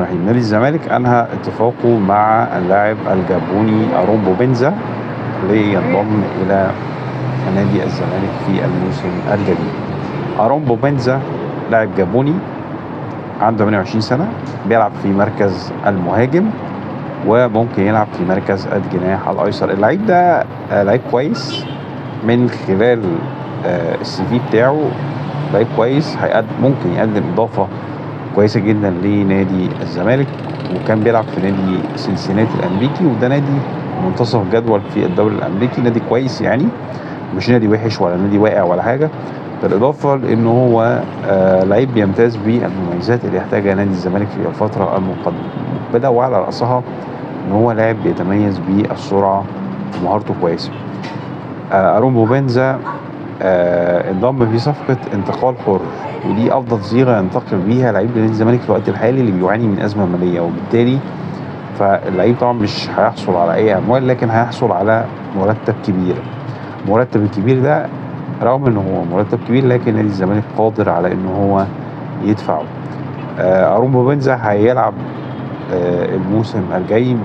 الرحيم. نادي الزمالك أنهى اتفاقه مع اللاعب الجابوني أرومبو بنزا لينضم إلى نادي الزمالك في الموسم الجديد. أرومبو بنزا لاعب جابوني عنده 28 سنة، بيلعب في مركز المهاجم وممكن يلعب في مركز الجناح الأيسر. اللعيب ده لعيب كويس من خلال السي في بتاعه، لعيب كويس ممكن يقدم إضافة كويسة جدا لنادي الزمالك، وكان بيلعب في نادي سنسيناتي الأمريكي، وده نادي منتصف جدول في الدوري الأمريكي، نادي كويس يعني، مش نادي وحش ولا نادي واقع ولا حاجة. بالإضافة لأنه هو لعيب بيمتاز بالمميزات اللي يحتاجها نادي الزمالك في الفترة المقبلة، وعلى رأسها إن هو لاعب بيتميز بالسرعة ومهارته كويسة. أرومبو بنزا انضم في صفقة انتقال حر، ودي أفضل صيغة ينتقل بيها لعيب نادي الزمالك في الوقت الحالي اللي بيعاني من أزمة مالية، وبالتالي فاللعيب طبعا مش هيحصل على أي أموال، لكن هيحصل على مرتب كبير. المرتب الكبير ده رغم إن هو مرتب كبير، لكن نادي الزمالك قادر على إن هو يدفعه. أرومبو بنزا هيلعب الموسم الجاي،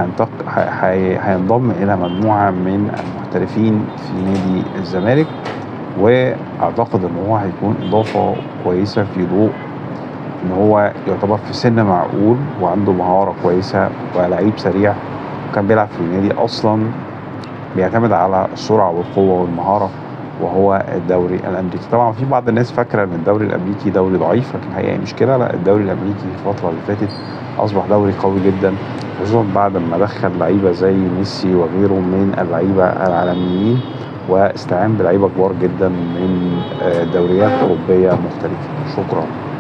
هينضم إلى مجموعة من المحترفين في نادي الزمالك، واعتقد ان هو هيكون اضافه كويسه في ضوء ان هو يعتبر في سن معقول وعنده مهاره كويسه ولعيب سريع، وكان بيلعب في نادي اصلا بيعتمد على السرعه والقوه والمهاره وهو الدوري الامريكي. طبعا في بعض الناس فاكره ان الدوري الامريكي دوري ضعيف، لكن الحقيقه مش كده. لا، الدوري الامريكي في الفتره اللي فاتت اصبح دوري قوي جدا، خصوصا بعد ما دخل لعيبه زي ميسي وغيره من اللعيبه العالميين، واستعان بلعيبه كبار جدا من دوريات اوروبيه مختلفه. شكرا.